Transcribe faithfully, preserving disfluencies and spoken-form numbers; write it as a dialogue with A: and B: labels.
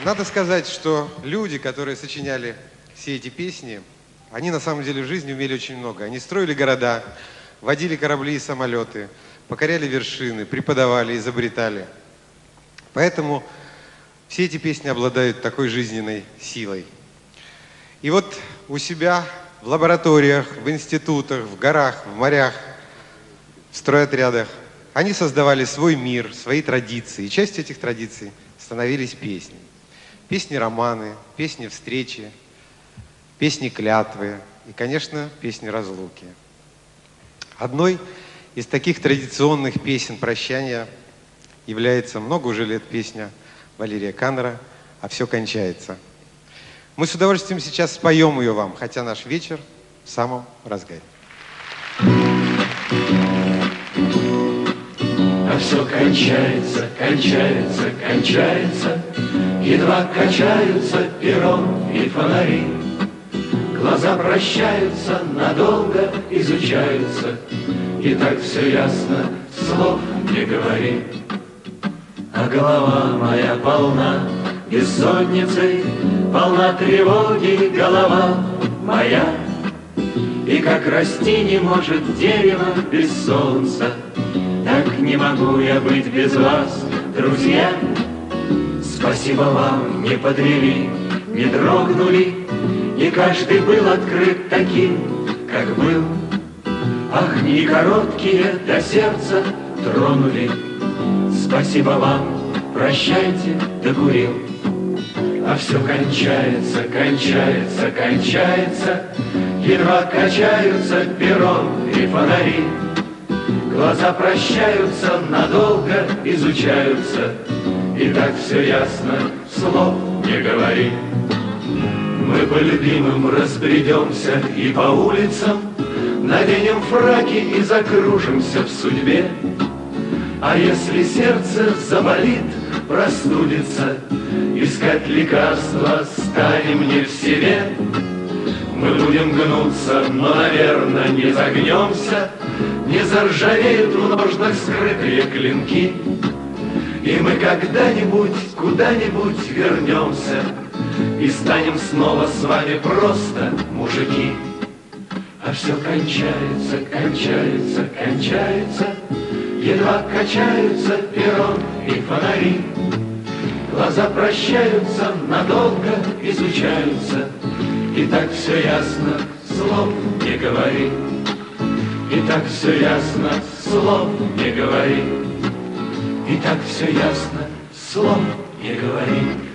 A: Надо сказать, что люди, которые сочиняли все эти песни, они на самом деле в жизни умели очень много. Они строили города, водили корабли и самолеты, покоряли вершины, преподавали, изобретали. Поэтому все эти песни обладают такой жизненной силой. И вот у себя в лабораториях, в институтах, в горах, в морях, в стройотрядах они создавали свой мир, свои традиции. И частью этих традиций становились песни. Песни-романы, песни-встречи, песни-клятвы и, конечно, песни-разлуки. Одной из таких традиционных песен прощания является много уже лет песня Валерия Каннера «А все кончается». Мы с удовольствием сейчас споем ее вам, хотя наш вечер в самом разгаре.
B: А все кончается, кончается, кончается, едва качаются перрон и фонари. Глаза прощаются, надолго изучаются, и так все ясно, слов не говори. А голова моя полна бессонницей, полна тревоги голова моя. И как расти не может дерево без солнца, так не могу я быть без вас, друзья. Спасибо вам, не подвели, не дрогнули, и каждый был открыт таким, как был. Ах, не короткие до сердца тронули. Спасибо вам, прощайте, докурил. А все кончается, кончается, кончается, едва качаются перрон и фонари. Глаза прощаются, надолго изучаются, и так все ясно, слов не говори. Мы по любимым разбредемся и по улицам, наденем фраки и закружимся в судьбе. А если сердце заболит, простудится, искать лекарства станем не в себе. Мы будем гнуться, но, наверное, не загнемся, не заржавеют в ножнах скрытые клинки. И мы когда-нибудь, куда-нибудь вернемся и станем снова с вами просто мужики. А все кончается, кончается, кончается, едва качаются перрон и фонари. Глаза прощаются, надолго изучаются, и так все ясно, слов не говори. И так все ясно, слов не говори. И так все ясно, слов не говори.